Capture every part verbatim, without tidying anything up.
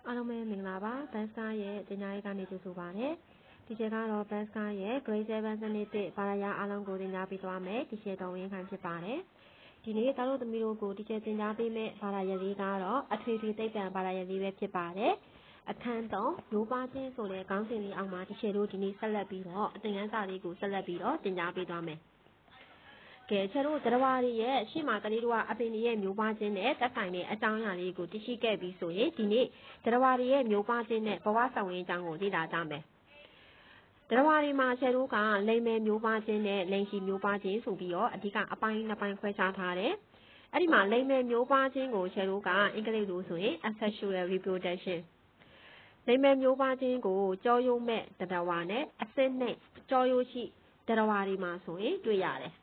အားလုံးပဲမင်္ဂလာပါဘတ်စကားရဲ့တင်ညာရေးကနေကြိုဆိုပါရစေဒီချက်ကတော့ဘတ်စကားရဲ့ grade seven စနစ်တစ်ဘာသာရပ်အားလုံးကိုတင်ညာပေးသွားမယ်ဒီချက်တော်ဝင်ခံဖြစ်ပါတယ်ဒီနေ့သားတို့သမီးတို့ကိုဒီချက်တင်ညာပေးမယ်ဘာသာရပ်လေးကတော့အထွေထွေသိပ္ပံဘာသာရပ်လေးပဲဖြစ်ပါတယ်အခန်းသုံးမျိုးပါခြင်းဆိုတဲ့ခေါင်းစဉ်လေးအောက်မှာဒီချက်တို့ဒီနေ့ဆက်လက်ပြီးတော့အသင်ခန်းစာလေးကိုဆက်လက်ပြီးတော့တင်ညာပေးသွားမယ်ကဲချက်တို့တရားဝရီရဲ့ရှေ့မှာတလေးတို့ကအပင်ရဲ့မျိုးပါခြင်းနဲ့တက်ဆိုင်တဲ့အကြောင်းအရာလေးကိုသိရှိခဲ့ပြီးဆိုရင်ဒီနေ့တရားဝရီရဲ့မျိုးပါခြင်းနဲ့ဘဝဆောင်ရင်းအကြောင်းကိုလေ့လာကြမယ်တရားဝရီမှာချက်တို့ကလိမ်မယ်မျိုးပါခြင်းနဲ့လိမ်ရှိမျိုးပါခြင်းဆိုပြီးတော့အဓိကအပိုင်းနှစ်ပိုင်းခွဲခြားထားတယ်အဲ့ဒီမှာလိမ်မယ်မျိုးပါခြင်းကိုချက်တို့ကအင်္ဂလိပ်လိုဆိုရင် asexual reproduction လိမ်မယ်မျိုးပါခြင်းကိုကြောယုံမဲ့တရားဝါနဲ့အစစ်နဲ့ကြောယုံရှိတရားဝါတွေမှာဆိုရင်တွေ့ရတယ်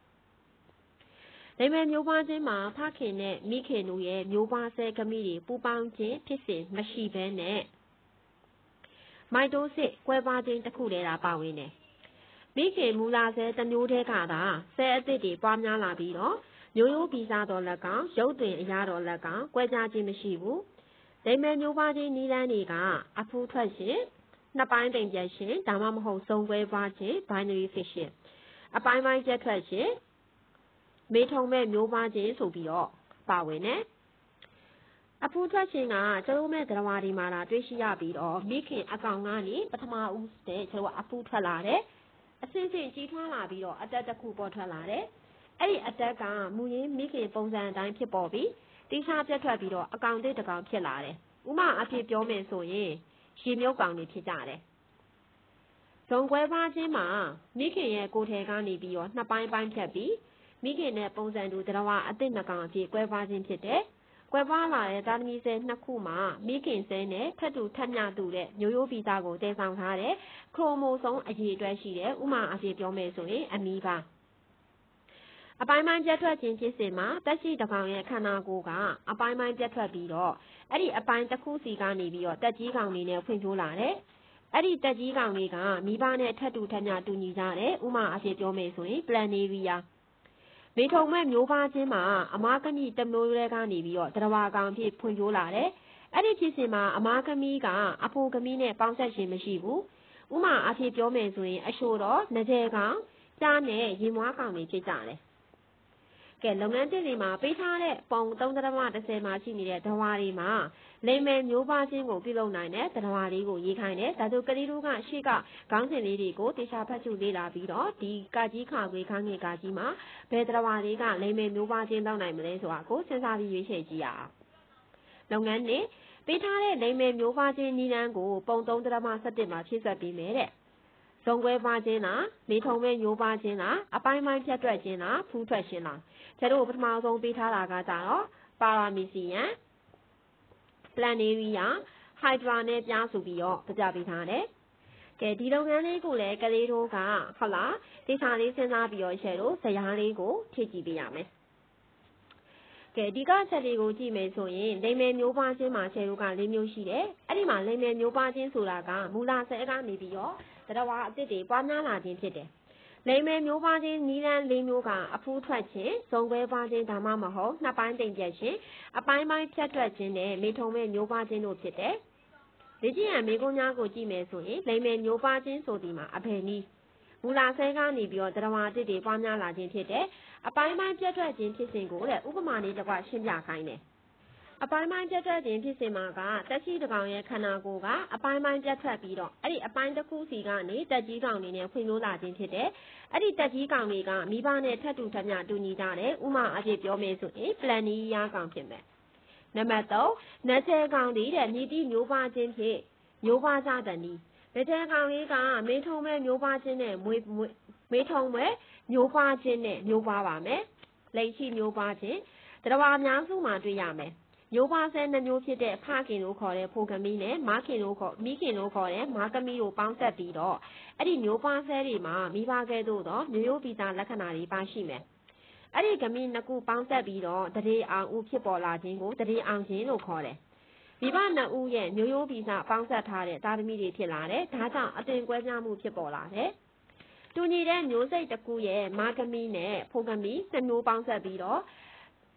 လိမ်မယ်မျိုးပါခြင်းမှာဖခင်နဲ့မိခင်တို့ရဲ့မျိုးပါဆဲကမိတွေပူပေါင်းခြင်းဖြစ်စဉ်မရှိဘဲနဲ့မိုက်တိုးစစ်ကွဲပါခြင်းတစ်ခုတည်းသာပါဝင်တယ်။မိခင်မူလာဆဲတစ်မျိုးတည်းကသာဆဲအသစ်တွေပွားများလာပြီးတော့မျိုးရိုးဗီဇတော်လက်ကောင်ရုပ်သွင်အရာတော်လက်ကောင်ကွဲခြားခြင်းမရှိဘူး။လိမ်မယ်မျိုးပါခြင်းနီးလန်းတွေကအဖူးထွက်ရှင်နှစ်ပိုင်းတိမ်ပြတ်ရှင်ဒါမှမဟုတ်စုံကွဲပါခြင်း binary fission အပိုင်းပိုင်းပြတ်ထွက်ရှင်မေထုံမဲ့မျိုးပါခြင်းဆိုပြီးတော့ပါဝင်တယ်အဖူးထွက်ခြင်းကကျတို့မဲ့တရားဝါဒီမှာလာတွေ့ရှိရပြီးတော့မိခင်အကောင်ကနေပထမဦးတဲ့ကျတို့ကအဖူးထွက်လာတယ်အစစ်စစ်ကြီးထွားလာပြီးတော့အတက်တစ်ခုပေါ်ထွက်လာတယ်အဲ့ဒီအတက်ကမူရင်းမိခင်ပုံစံအတိုင်းဖြစ်ပေါ်ပြီးတိကျပြတ်ထွက်ပြီးတော့အကောင်တစ်တစ်ကောင်ဖြစ်လာတယ်ဥမာအဖြစ်ပြောမယ်ဆိုရင်ရေမြုပ်ကောင်တွေဖြစ်ကြတယ်ဇုံကွဲပါခြင်းမှာမိခင်ရဲ့ကိုယ်ထဲကနေပြီးတော့နှစ်ပိုင်းပိုင်းဖြတ်ပြီးမိခင်နဲ့ပုံစံတူတရားဝအသစ်နှစ်ကောင်အဖြစ်ကွဲပါခြင်းဖြစ်တယ်။ကွဲပါလာတဲ့သားသမီးဆဲနှစ်ခုမှာမိခင်ဆဲနဲ့ထပ်တူထပ်မျှတူတဲ့မျိုးရိုးဗီဇကိုတည်ဆောင်ထားတဲ့ခရိုမိုဆိုးအရေးအတွက်ရှိတယ်။ဥမာအဖြစ်ပြောမယ်ဆိုရင်အမီပါ။အပိုင်းပိုင်းပြတ်ထွက်ခြင်းဖြစ်စဉ်မှာတက်ရှိတစ်ကောင်ရဲ့ခန္ဓာကိုယ်ကအပိုင်းပိုင်းပြတ်ထွက်ပြီးတော့အဲ့ဒီအပိုင်းတစ်ခုစီကနေပြီးတော့တက်ကြီးကောင်တွေနဲ့ဖွံ့ဖြိုးလာတယ်။အဲ့ဒီတက်ကြီးကောင်တွေကမိဘနဲ့ထပ်တူထပ်မျှတူညီကြတယ်။ဥမာအဖြစ်ပြောမယ်ဆိုရင် planariaမေထုံမဲ့မျိုးပါခြင်းမှာအမားကမိတမျိုးတွေကနေပြီးတော့တရားဝါကောင်ဖြစ်ဖွံ့ဖြိုးလာတယ်။အဲ့ဒီဖြစ်စဉ်မှာအမားကမိကအဖိုးကမိနဲ့ပေါင်းဆက်ခြင်းမရှိဘူး။ဥမာအဖြစ်ပြောမယ်ဆိုရင်အရှိုးတော့နကြဲကောင်ကြားနဲ့ရင်မွားကောင်တွေဖြစ်ကြတယ်။ကဲလုပ်ငန်းတစ်တွေမှာပေးထားတဲ့ပုံသုံးဒသမတစ်ဆယ်မှာရှိနေတဲ့ဒဝါတွေမှာလိမ်မယ်မျိုးပါခြင်းကိုပြုလုပ်နိုင်တဲ့ဒဝါလေးကိုရေးခိုင်းတယ်။ဒါဆိုကလေးတို့ကရှေ့ကခေါင်းစဉ်လေးတွေကိုတေချာဖတ်စုလေ့လာပြီးတော့ဒီကကြီးခါခွေခန်းငယ်ကကြီးမှာဘယ်ဒဝါလေးကလိမ်မယ်မျိုးပါခြင်းတောက်နိုင်မလဲဆိုတာကိုစဉ်းစားပြီးရွေးချယ်ကြည့်ရအောင်။လုပ်ငန်းနဲ့ပေးထားတဲ့လိမ်မယ်မျိုးပါခြင်းနီးလန်းကိုပုံသုံးဒသမဆယ့်တစ်မှာဖြည့်ဆွတ်ပြီးမယ်တဲ့။ဇုံကွဲပါခြင်းလားမေထုံမဲ့မျိုးပါခြင်းလားအပိုင်းပိုင်းဖြတ်ထွက်ခြင်းလားဖူးထွက်ခြင်းလားကျတို့ပထမဆုံးပေးထားတာကကြတော့ပါရာမီစီယန်ပလန်နေရီယာဟိုက်ဒရာနဲ့ပြားဆိုပြီးတော့ပြပြပေးထားတယ်။ကဲဒီလုပ်ငန်းလေးကိုလည်းကလေးတို့ကဟုတ်လားဒေသလေးစဉ်းစားပြီးတော့ရှယ်လို့ဇယားလေးကိုဖြည့်ကြည့်ပေးရမယ်။ကဲဒီကချက်လေးကိုကြည့်မယ်ဆိုရင်လိမ်မယ်မျိုးပါခြင်းမှာရှယ်တို့ကလေးမျိုးရှိတယ်။အဲ့ဒီမှာလိမ်မယ်မျိုးပါခြင်းဆိုတာကမူလဆဲကနေပြီးတော့တရားဝါအသစ်တွေပွားများလာခြင်းဖြစ်တယ်။လိမ်မယ်မျိုးပါခြင်းနီးလန်းလေးမျိုးကအဖူးထွက်ခြင်းဇုံကွဲပါခြင်းဒါမှမဟုတ်နှစ်ပိုင်းတိမ်ပြတ်ခြင်းအပိုင်းပိုင်းဖြတ်ထွက်ခြင်းနဲ့မေထုံမဲ့မျိုးပါခြင်းတို့ဖြစ်တယ်။လေ့ကျင့်ရန်မေကုန်းများကိုကြည့်မယ်ဆိုရင်လိမ်မယ်မျိုးပါခြင်းဆိုဒီမှာအဘယ်နည်းမူလာဆဲကနေပြီးတော့တရားဝါအသစ်တွေပွားများလာခြင်းဖြစ်တယ်။အပိုင်းပိုင်းဖြတ်ထွက်ခြင်းဖြစ်စဉ်ကိုတဲ့ဥပမာလေးတစ်ခုရှင်းပြခိုင်းတယ်။အပိုင်းပိုင်းပြတ်ထွက်ခြင်းဖြစ်စဉ်မှာကတက်ရှိတစ်ကောင်ရဲ့ခန္ဓာကိုယ်ကအပိုင်းပိုင်းပြတ်ထွက်ပြီးတော့အဲ့ဒီအပိုင်းတစ်ခုစီကနေတက်ကြီးကောင်တွေနဲ့ဖွံ့ဖြိုးလာခြင်းဖြစ်တယ်။အဲ့ဒီတက်ကြီးကောင်တွေကမိဘနဲ့ထပ်တူထပ်မျှတူညီကြတယ်။ဥမာအဖြစ်ပြောမယ်ဆိုရင်ပလန်နီယာကောင်ဖြစ်မယ်။နံပါတ်သုံးနတ်ချဲကောင်တွေတဲ့မြည်တိမျိုးပါခြင်းဖြစ်မျိုးပါကြတဲ့နီးနတ်ချဲကောင်လေးကမေထုံမဲ့မျိုးပါခြင်းနဲ့မွေးမေထုံမဲ့မျိုးပါခြင်းနဲ့မျိုးပါပါမယ်။လိတ်ရှိမျိုးပါခြင်းတရားဝါအများစုမှာတွေ့ရမယ်။မျိုးပါဆဲနှစ်မျိုးဖြစ်တဲ့ဖခင်တို့ခေါ်တဲ့ဖိုကမီနဲ့မခင်တို့ခေါ်မိခင်တို့ခေါ်တဲ့မာကမီတို့ပေါင်းဆက်ပြီးတော့အဲ့ဒီမျိုးပါဆဲတွေမှာမိဘကဲတို့တော့မျိုးရိုးဗီဇလက္ခဏာတွေပါရှိမယ်။အဲ့ဒီဂမီနှစ်ခုပေါင်းဆက်ပြီးတော့တရေအောင်ဦးဖြစ်ပေါ်လာခြင်းကိုတရေအောင်ခြင်းလို့ခေါ်တယ်။မိဘနှစ်ဦးရဲ့မျိုးရိုးဗီဇပေါင်းဆက်ထားတဲ့သားသမီးတွေဖြစ်လာတယ်။ဒါကြောင့်အသွင်ကွဲပြားမှုဖြစ်ပေါ်လာတယ်။တူညီတဲ့မျိုးစိတ်တစ်ခုရဲ့မာကမီနဲ့ဖိုကမီနှစ်မျိုးပေါင်းဆက်ပြီးတော့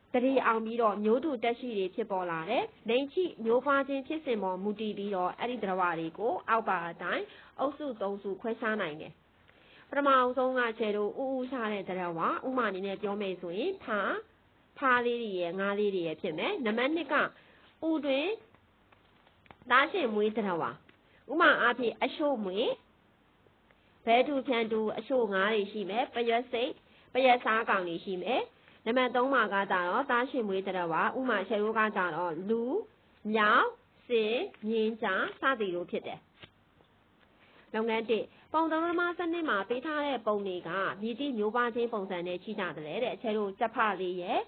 တတိအောင်ပြီးတော့မျိုးတူတက်ရှိတွေဖြစ်ပေါ်လာတယ်လိန်ချိမျိုးပွားခြင်းဖြစ်စဉ်ပေါ်မူတည်ပြီးတော့အဲ့ဒီတရားတွေကိုအောက်ပါအတိုင်းအုပ်စုသုံးစုခွဲခြားနိုင်တယ်ပထမအဆုံးကခြေတို့ဥဥရှာတဲ့တရားဝဥမာအနေနဲ့ပြောမယ်ဆိုရင်ဖာဖားလေးတွေရဲ့ငါးလေးတွေရဲ့ဖြစ်မယ်နံပါတ်နှစ်ကဥတွင်သားရှင်မွေးတရားဝဥမာအားဖြင့်အရှို့မွေးဘဲတူဖြန်တူအချို့ငါးတွေရှိမယ်ပရက်စိတ်ပရက်စားကောင်တွေရှိမယ်နံပါတ်သုံးမှာကကြတော့သားရှင်မွေးတရားဝဥမာခြေတို့ကကြတော့လူမြောက်စင်မြင်းကြားစသည်တို့ဖြစ်တယ်လုပ်ငန်းတစ်ပုံသဏ္ဍာန်စနစ်မှာပေးထားတဲ့ပုံတွေကမြည်သည့်မျိုးပါချင်းပုံစံနဲ့ချိကြတယ်တဲ့ခြေတို့ကြက်ဖလေးရဲ့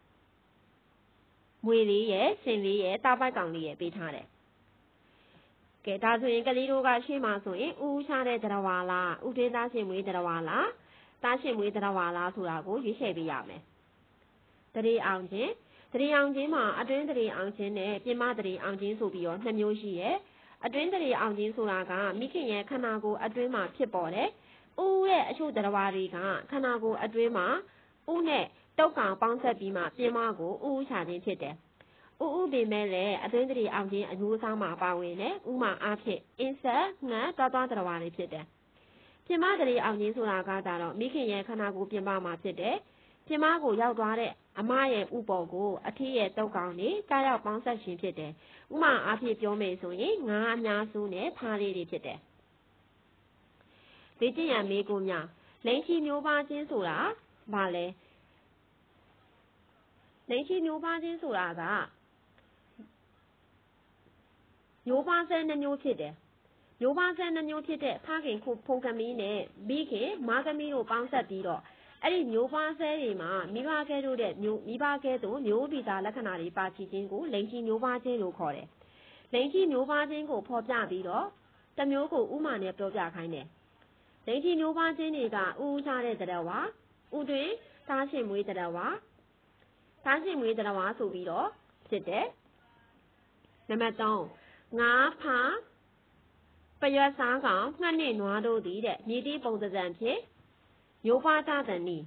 မွေလေးရဲ့စင်လေးရဲ့တာပိုက်ကောင်လေးရဲ့ပေးထားတယ်ကဲဒါဆိုရင်ကလေးတို့ကရှေ့မှာဆိုရင်ဥဥရှာတဲ့တရားဝါလားဥဒေသားရှင်မွေးတရားဝါလားသားရှင်မွေးတရားဝါလားဆိုတာကိုရွေးချယ်ပေးရမယ်တရေအောင်ခြင်းတရေအောင်ခြင်းမှာအတွင်းတရေအောင်ခြင်းနဲ့ပြင်မတရေအောင်ခြင်းဆိုပြီးတော့နှစ်မျိုးရှိရဲ့အတွင်းတရေအောင်ခြင်းဆိုတာကမိခင်ရဲ့ခန္ဓာကိုယ်အတွင်းမှာဖြစ်ပေါ်တယ်ဥရဲ့အချို့တရားဝါတွေကခန္ဓာကိုယ်အတွင်းမှာဥနဲ့တုတ်ကောင်ပေါင်းဆက်ပြီးမှပြင်မကိုဥဥရှာခြင်းဖြစ်တယ်ဥဥပေမဲ့လည်းအတွင်းတရေအောင်ခြင်းအမျိုးအစားမှာပါဝင်တယ်ဥမာအားဖြင့်အင်းဆက်ငှက်သွားသွားတရားဝါတွေဖြစ်တယ်ပြင်မတရေအောင်ခြင်းဆိုတာကကြတော့မိခင်ရဲ့ခန္ဓာကိုယ်ပြင်ပမှာဖြစ်တယ်ပြင်မကိုရောက်သွားတဲ့အမရဲ့ဥပေါ်ကိုအထီးရဲ့တုတ်ကောင်တွေကြားရောက်ပေါင်းဆက်ခြင်းဖြစ်တယ်ဥမာအားဖြင့်ပြောမယ်ဆိုရင်ငါးအများစုနဲ့ဖားလေးတွေဖြစ်တယ်လေ့ကျင့်ရမေးခွန်းများလိန်ချီမျိုးပါခြင်းဆိုတာဘာလဲလိန်ချီမျိုးပါခြင်းဆိုတာကမျိုးပါဆဲနှမျိုးဖြစ်တယ်မျိုးပါဆဲနှမျိုးဖြစ်တဲ့ဖခင်ခုဖုန်ကမီးနဲ့မိခင်မာကမီးတို့ပေါင်းဆက်ပြီးတော့အဲ့ဒီမျိုးပါဆဲတွေမှာမိဘကဲတို့တဲ့မျိုးမိဘကဲတို့မျိုးဗီဇလက္ခဏာတွေပါချခြင်းကိုလိန်ချီမျိုးပါခြင်းလို့ခေါ်တယ်လိန်ချီမျိုးပါခြင်းကိုဖော်ပြပြီးတော့တမျိုးကိုဥမာနဲ့ပြောပြခိုင်းတယ်လိန်ချီမျိုးပါခြင်းတွေကဥဥချတဲ့တရားဝါဥတွင်သားရှင်မွေးတရားဝါသားရှင်မွေးတရားဝါဆိုပြီးတော့ဖြစ်တယ်နံပါတ်သုံးငါးဖားပရွက်စားကောင်ငှက်နှင့်နွားတို့သည်တဲ့မြည်သည့်ပုံစံဖြင့်မျိုးပါကြတဲ့နည်း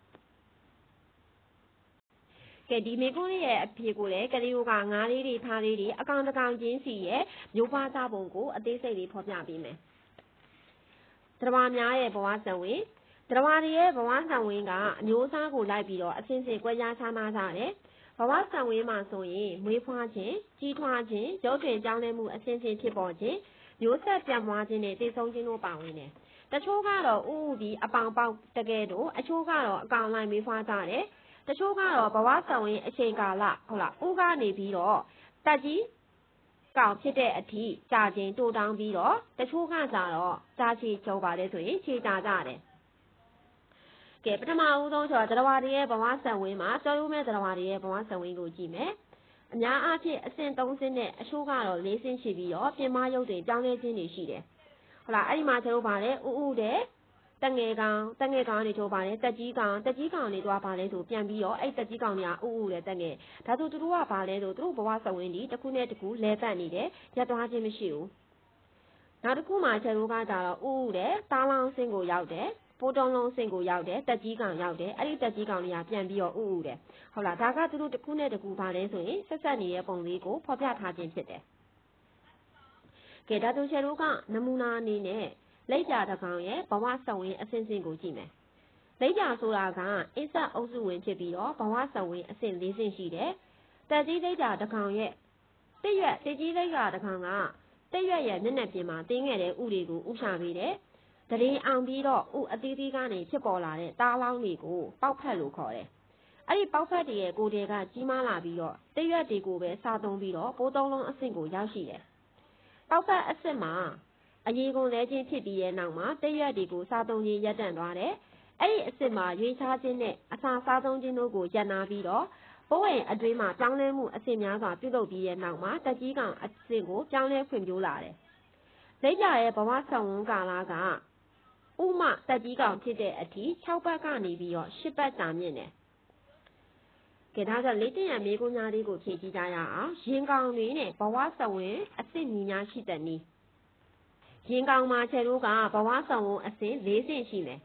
ကဲဒီမေကွန်းရဲ့အဖြေကိုလည်းကလေးတို့ကငါးလေးတွေဖားလေးတွေအကောင်တကောင်ချင်းစီရဲ့မျိုးပါကြပုံကိုအသေးစိတ်လေးဖော်ပြပေးမယ်တရားများရဲ့ဘဝဇဝင်တရားတွေရဲ့ဘဝဇဝင်ကအမျိုးအစားကိုလိုက်ပြီးတော့အစဉ်စဉ်ကွဲပြားခြားနားကြတယ်ဘဝဇဝင်မှာဆိုရင်မွေးဖွားခြင်းကြီးထွားခြင်းရုပ်တွင်ပြောင်းလဲမှုအစဉ်စဉ်ဖြစ်ပေါ်ခြင်းမျိုးဆက်ပြန့်ပွားခြင်းနဲ့တည်ဆုံခြင်းတို့ပါဝင်တယ်တချို့ကတော့ဥဥပြီးအပေါင်ပေါက်တကယ်တော့အချို့ကတော့အကောင်လိုက်မွေးဖွားကြတယ်တချို့ကတော့ဘဝဇဝင်အချိန်ကာလဟုတ်လားဥကနေပြီးတော့တက်ကြီးကောင်ဖြစ်တဲ့အထိကြာခြင်းတိုးတောင်းပြီးတော့တချို့ကကြတော့ကြာချီချုပ်ပါတယ်ဆိုရင်ခြေကြာကြတယ်ကဲပထမဦးဆုံးဆိုတော့တရားဝါတွေရဲ့ဘဝဇဝင်မှာကျော်ရုံးမဲ့တရားဝါတွေရဲ့ဘဝဇဝင်ကိုကြည့်မယ်အများအားဖြင့်အဆင့်သုံးဆင့်နဲ့အချို့ကတော့လေးဆင့်ရှိပြီးတော့ပြင်မရုပ်တွေပြောင်းလဲခြင်းတွေရှိတယ်ဟုတ်လားအဲ့ဒီမှာကျတော့ဗာလဲဥဥတဲ့တငယ်ကောင်တငယ်ကောင်တွေတို့ဗာလဲတက်ကြီးကောင်တက်ကြီးကောင်တွေတော့ဗာလဲဆိုပြန်ပြီးတော့အဲ့တက်ကြီးကောင်တွေကဥဥတဲ့တငယ်ဒါဆိုသူတို့ကဗာလဲဆိုသူတို့ဘဝဇဝင်ဒီတစ်ခုနဲ့တစ်ခုလဲပတ်နေတယ်ရပ်သွားခြင်းမရှိဘူးနောက်တစ်ခုမှကျတော့ကကြတော့ဥဥတဲ့တားလောင်းဆင့်ကိုရောက်တယ်ပိုးတုံးလုံးစင်ကိုရောက်တယ်တက်ကြီးကောင်ရောက်တယ်အဲ့ဒီတက်ကြီးကောင်တွေကပြန်ပြီးတော့ဥဥတယ်ဟုတ်လားဒါကသူတို့တစ်ခုနဲ့တစ်ခုပါလဲဆိုရင်ဆက်ဆက်နေတဲ့ပုံလေးကိုဖော်ပြထားခြင်းဖြစ်တယ်ကဲဒါတို့ချေတို့ကနမူနာအနေနဲ့လိပ်ပြတစ်ကောင်ရဲ့ဘဝဇဝင်အစဉ်စဉ်ကိုကြည့်မယ်လိပ်ပြဆိုတာကအစ္ဆအုပ်စုဝင်ဖြစ်ပြီးတော့ဘဝဇဝင်အစဉ်လေးဆင့်ရှိတယ်တက်ကြီးလိပ်ပြတစ်ကောင်ရဲ့တက်ရွက်တက်ကြီးလိပ်ပြတစ်ကောင်ကတက်ရွက်ရဲ့မျက်နှာပြင်မှာတင်းငယ်တဲ့ဥတွေကိုဥရှာပေးတယ်တရေအောင်ပြီးတော့ဥအသီးသီးကနေဖြစ်ပေါ်လာတဲ့တားလောင်းတွေကိုပေါက်ဖက်လို့ခေါ်တယ်။အဲ့ဒီပေါက်ဖက်တွေရဲ့ကိုယ်တွေကကြီးမားလာပြီးတော့တရွက်တွေကိုပဲစားသုံးပြီးတော့ပိုးသုံးလုံးအဆင့်ကိုရောက်ရှိတယ်။ပေါက်ဖက်အဆင့်မှာအရေကုန်လဲခြင်းဖြစ်ပြီးရဲ့နောက်မှာတရွက်တွေကိုစားသုံးခြင်းရပ်တန့်သွားတယ်။အဲ့ဒီအဆင့်မှာရွေးချားခြင်းနဲ့အစာစားသုံးခြင်းတို့ကိုရပ်နာပြီးတော့ပိုးဝင်အတွင်းမှာပြောင်းလဲမှုအဆင့်များစွာပြုလုပ်ပြီးရဲ့နောက်မှာတက်ကြီးကောင်အဆင့်ကိုပြောင်းလဲဖွံ့ဖြိုးလာတယ်။လိပ်ပြရဲ့ဘဝဆောင်ဝန်ကာလကဥမတက်ကြီးကောင်ဖြစ်တဲ့အထိ၆ပတ်ကနေပြီးတော့၈ပတ်ကြာမြင့်တယ်။ကဲဒါဆိုလေ့ကျင့်ရမေးခွန်းများလေးကိုဖြေကြည့်ကြရအောင်။ရင်ကောင်တွေနဲ့ဘဝဆောင်ဝန်အဆင့်ညီများရှိတဲ့နည်းရင်ကောင်မှာခြေတို့ကဘဝဆောင်ဝန်အဆင့်၄ဆင့်ရှိမယ်။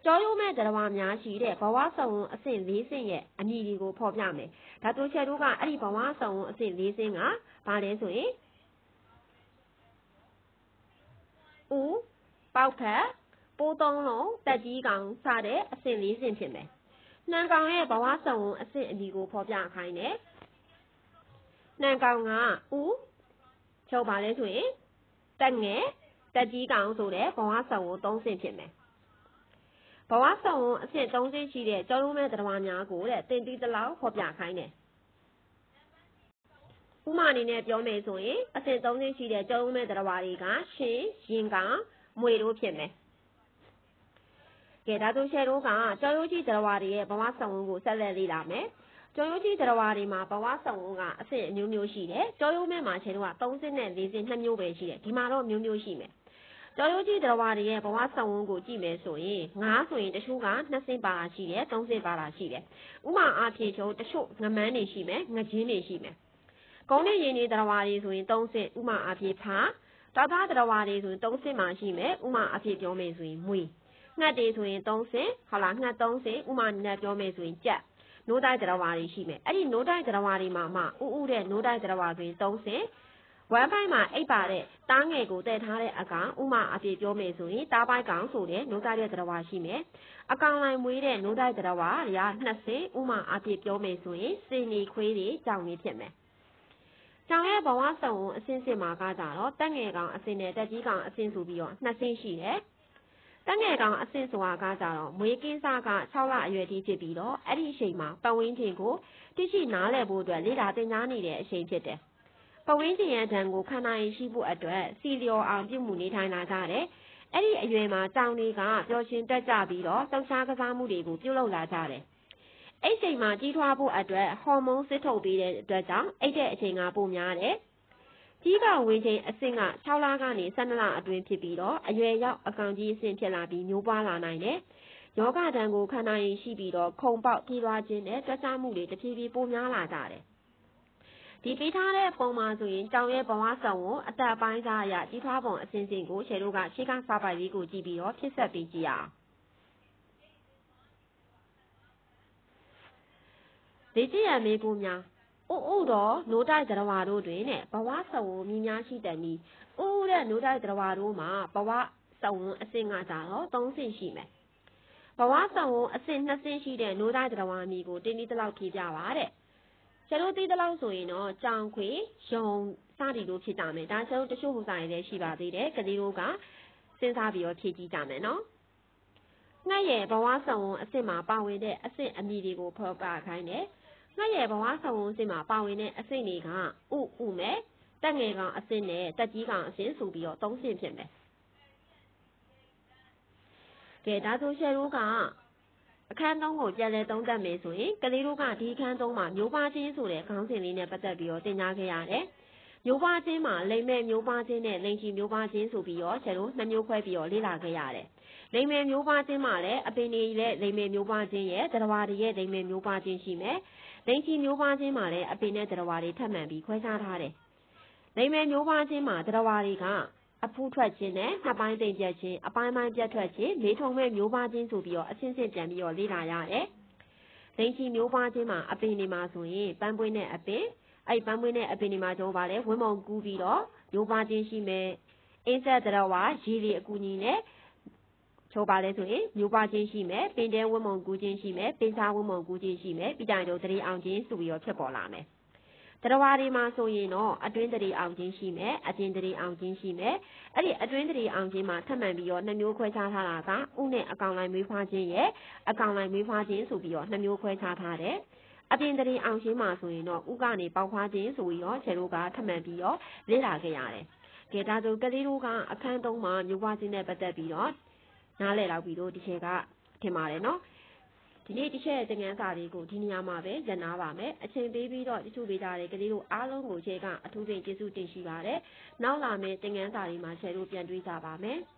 ကြောရုံးမဲ့တရားများရှိတဲ့ဘဝဆောင်အဆင့်၄ဆင့်ရဲ့အမည်တွေကိုဖော်ပြမယ်ဒါတို့ချက်တို့ကအဲ့ဒီဘဝဆောင်အဆင့်၄ဆင့်ကဘာလဲဆိုရင်ဦးပေါက်ဖက်ပိုးသုံးလုံးတက်ကြီးကောင်စတဲ့အဆင့်၄ဆင့်ဖြစ်မယ်နှံကောင်ရဲ့ဘဝဆောင်အဆင့်အမည်ကိုဖော်ပြခိုင်းတယ်နှံကောင်ကဦးချုပ်ပါလဲဆိုရင်တက်ငယ်တက်ကြီးကောင်ဆိုတဲ့ဘဝဆောင်ကို၃ဆင့်ဖြစ်မယ်ဘဝဆောင်အဆင့်၃ဆင့်ရှိတဲ့ကြောရုံးမဲ့တရားများကိုတဲ့တင်တီးတလောက်ဖော်ပြခိုင်းတယ်ဥမာအနေနဲ့ပြောမယ်ဆိုရင်အဆင့်၃ဆင့်ရှိတဲ့ကြောရုံးမဲ့တရားတွေကရှင်ရင်ကောင်မွေတို့ဖြစ်မယ်ကဲဒါဆိုရှယ်တို့ကကြောရုံးကြီးတရားတွေရဲ့ဘဝဆောင်ကိုဆက်လက်လေ့လာမယ်ကြောရုံးကြီးတရားတွေမှာဘဝဆောင်ကအဆင့်အမျိုးမျိုးရှိတယ်ကြောရုံးမဲ့မှာရှယ်တို့က၃ဆင့်နဲ့၄ဆင့်နှစ်မျိုးပဲရှိတယ်ဒီမှာတော့မျိုးမျိုးရှိမယ်ကြောရုံးကြီးတရားတွေရဲ့ဘဝဆောင်ကိုကြည့်မယ်ဆိုရင်ငါးဆိုရင်တချို့ကနှစ်ဆင့်ပါတာရှိတယ်သုံးဆင့်ပါတာရှိတယ်ဥမာအားဖြင့်ကျိုးတချို့ငမန်းတွေရှိမယ်ငချင်းတွေရှိမယ်ကုန်းနဲ့ရင်းနေတရားတွေဆိုရင်သုံးဆင့်ဥမာအားဖြင့်ဖာတောက်သားတရားတွေဆိုရင်သုံးဆင့်မှရှိမယ်ဥမာအားဖြင့်ပြောမယ်ဆိုရင်မွေငှက်တွေဆိုရင်သုံးဆင့်ဟုတ်လားငှက်သုံးဆင့်ဥမာနဲ့ပြောမယ်ဆိုရင်ကြက်နိုးတိုက်တရားတွေရှိမယ်အဲ့ဒီနိုးတိုက်တရားတွေမှာမှဥဥတဲ့နိုးတိုက်တရားဆိုရင်သုံးဆင့်ဝမ်းပိုင်းမှာအိပ်ပါတဲ့တားငယ်ကိုတည်ထားတဲ့အကောင်ဥမာအပြည့်ပြောမယ်ဆိုရင်တားပိုင်းကောင်ဆိုတဲ့နိုးတိုက်တဲ့တရားရှိမယ်အကောင်လိုက်မွေးတဲ့နိုးတိုက်တရားတွေကနှစ်ဆင့်ဥမာအပြည့်ပြောမယ်ဆိုရင်စင်နေခွေးတွေကြောင်နေဖြစ်မယ်ကြောင်ရဲ့ဘဝဆောင်အဆင့်ဆင့်မှာကကြတော့တက်ငယ်ကောင်အဆင့်နဲ့တက်ကြီးကောင်အဆင့်ဆိုပြီးတော့နှစ်ဆင့်ရှိတယ်တက်ငယ်ကောင်အဆင့်ဆိုတာကကြတော့မွေးကင်းစားက၆လအရွယ်ထိဖြစ်ပြီးတော့အဲ့ဒီအချိန်မှာပတ်ဝန်းကျင်ကိုသိရှိနားလည်ဖို့အတွက်လေ့လာသင်ကြားနေတဲ့အချိန်ဖြစ်တယ်ပတ်ဝန်းကျင်ရဲ့ဓာတ်ကိုခံနိုင်ရှိဖို့အတွက်စီလျော်အောင်ပြုမှုနေထိုင်လာကြတယ်။အဲ့ဒီအရွယ်မှာကြောင်တွေကပျော်ရွှင်တက်ကြပြီးတော့လှုပ်ရှားကစားမှုတွေကိုပြုလုပ်လာကြတယ်။အဲ့ဒီအချိန်မှာကြီးထွားဖို့အတွက်ဟော်မုန်းစစ်ထုတ်ပေးတဲ့အတွက်ကြောင့်အဲ့တဲ့အချိန်ကပိုများတယ်။ကြီးကဝင်ချိန်အဆင့်က၆လကနေ၁၂လအတွင်းဖြစ်ပြီးတော့အရွယ်ရောက်အကောင်ကြီးအဆင့်ဖြစ်လာပြီးမျိုးပွားလာနိုင်တယ်။ယောဂဓာတ်ကိုခံနိုင်ရှိပြီးတော့ခုံပေါက်ပြေးသွားခြင်းနဲ့တွက်ဆမှုတွေတဖြည်းဖြည်းပိုများလာကြတယ်။ဒီပေးထားတဲ့ပုံမှာဆိုရင်ကြောင်ရဲ့ဘဝဆောင်ကိုအသက်ပိုင်းစားအရကြီးထွားပုံအစဉ်စဉ်ကိုရှယ်တို့ကရှေ့ကစာပိုက်လေးကိုကြည့်ပြီးတော့ဖြစ်ဆက်ပေးကြည့်ရအောင်လေ့ကျင့်ရမေးဖို့များဥဥတော်နိုးတိုက်တရားတို့တွင်နဲ့ဘဝဆောင်ကိုမြည်များရှိတဲ့နည်းဥဥတဲ့နိုးတိုက်တရားတို့မှာဘဝဆောင်အဆင့်ကကြတော့သုံးဆင့်ရှိမယ်ဘဝဆောင်ကိုအဆင့်နှစ်ဆင့်ရှိတဲ့နိုးတိုက်တရားအမည်ကိုတင်းဒီတလောက်ဖြေပြပါတဲ့ကျတို့သိတဲ့လောက်ဆိုရင်တော့ကြောင်ခွေယုံစသည်တို့ဖြစ်ကြမယ်ဒါကျတို့တချို့ဟိုစားရည်လည်းရှိပါသေးတယ်ကလေးတို့ကစဉ်းစားပြီးတော့ဖြည့်ကြည့်ကြမယ်နော်ငှက်ရဲ့ဘဝဆောင်အဆင့်မှာပါဝင်တဲ့အဆင့်အမည်တွေကိုဖော်ပြခိုင်းတယ်ငှက်ရဲ့ဘဝဆောင်အဆင့်မှာပါဝင်တဲ့အဆင့်တွေကဥဥမဲ့တက်ငယ်ကောင်အဆင့်နဲ့တက်ကြီးကောင်အဆင့်ဆိုပြီးတော့သုံးဆင့်ဖြစ်မယ်ကဲဒါဆိုရှယ်တို့ကအခန်းသုံးကိုပြန်လည်သုံးသပ်မယ်ဆိုရင်ကလေးတို့ကဒီအခန်းသုံးမှာမျိုးပါချင်းဆိုတဲ့ခေါင်းစဉ်လေးနဲ့ပတ်သက်ပြီးတော့သင်ကြားခဲ့ရတယ်။မျိုးပါချင်းမှာလိမ့်မဲ့မျိုးပါချင်းနဲ့လိန်ချီမျိုးပါချင်းဆိုပြီးတော့ကျတို့နှစ်မျိုးခွဲပြီးတော့လေ့လာခဲ့ရတယ်။လိမ့်မဲ့မျိုးပါချင်းမှာလည်းအပင်တွေရဲ့လိမ့်မဲ့မျိုးပါချင်းရဲ့တရားဝါတွေရဲ့လိမ့်မဲ့မျိုးပါချင်းရှိမယ်။လိန်ချီမျိုးပါချင်းမှာလည်းအပင်နဲ့တရားဝါတွေထပ်မံပြီးခွဲခြားထားတယ်။လိမ့်မဲ့မျိုးပါချင်းမှာတရားဝါတွေကအဖူးထွက်ခြင်းနဲ့နှစ်ပိုင်းသိမ့်ပြတ်ခြင်းအပိုင်းပိုင်းပြတ်ထွက်ခြင်းလေးထုံမဲ့မျိုးပါချင်းဆိုပြီးတော့အဆင့်ဆင့်ပြန်ပြီးတော့လေ့လာရတယ်။လိန်ချီမျိုးပါချင်းမှာအပင်တွေမှာဆိုရင်ပန်းပွင့်တဲ့အပင်အဲ့ပန်းပွင့်တဲ့အပင်တွေမှာကျတော့ဗာလဲဝင်းမုံကူးပြီးတော့မျိုးပါချင်းရှိမယ်။အင်းဆက်တော်ဝါရေတွေအကူညီနဲ့ချိုးပါလဲဆိုရင်မျိုးပါချင်းရှိမယ်ပင်တဲဝင်းမုံကူးခြင်းရှိမယ်ပင်စားဝင်းမုံကူးခြင်းရှိမယ်ပြီးကြရင်တော့တရေအောင်ချင်းဆိုပြီးတော့ဖြစ်ပေါ်လာမယ်။တရားဝါတွေမှာဆိုရင်တော့အတွင်းတရေအောင်ခြင်းရှိမယ်အပြင်တရေအောင်ခြင်းရှိမယ်အဲ့ဒီအတွင်းတရေအောင်ခြင်းမှာထပ်မံပြီးတော့နှစ်မျိုးခွဲခြားထားတာကဥနဲ့အကောင်လိုက်မွေးဖွားခြင်းရဲ့အကောင်လိုက်မွေးဖွားခြင်းဆိုပြီးတော့နှစ်မျိုးခွဲခြားထားတယ်အပြင်တရေအောင်ခြင်းမှာဆိုရင်တော့ဥကနေပေါက်ဖွားခြင်းဆိုပြီးတော့ခြေတို့ကထပ်မံပြီးတော့လေ့လာခဲ့ရတယ်ကဲဒါဆိုကလေးတို့ကအခန်းသုံးမှာမျိုးပွားခြင်းနဲ့ပတ်သက်ပြီးတော့နားလည်တော့ပြီးတော့ဒီချက်ကထင်ပါတယ်နော်ဒီနေ့တစ်ချက်သင်ခန်းစာလေးကိုဒီနေရာမှာပဲရပ်နားပါမယ်အချိန်ပေးပြီးတော့တချို့ပေးကြတဲ့ကလေးတို့အားလုံးကိုခြေကအထူးပင်ကျေးဇူးတင်ရှိပါတယ်နောက်လာမယ့်သင်ခန်းစာလေးမှာခြေတို့ပြန်တွေ့ကြပါမယ်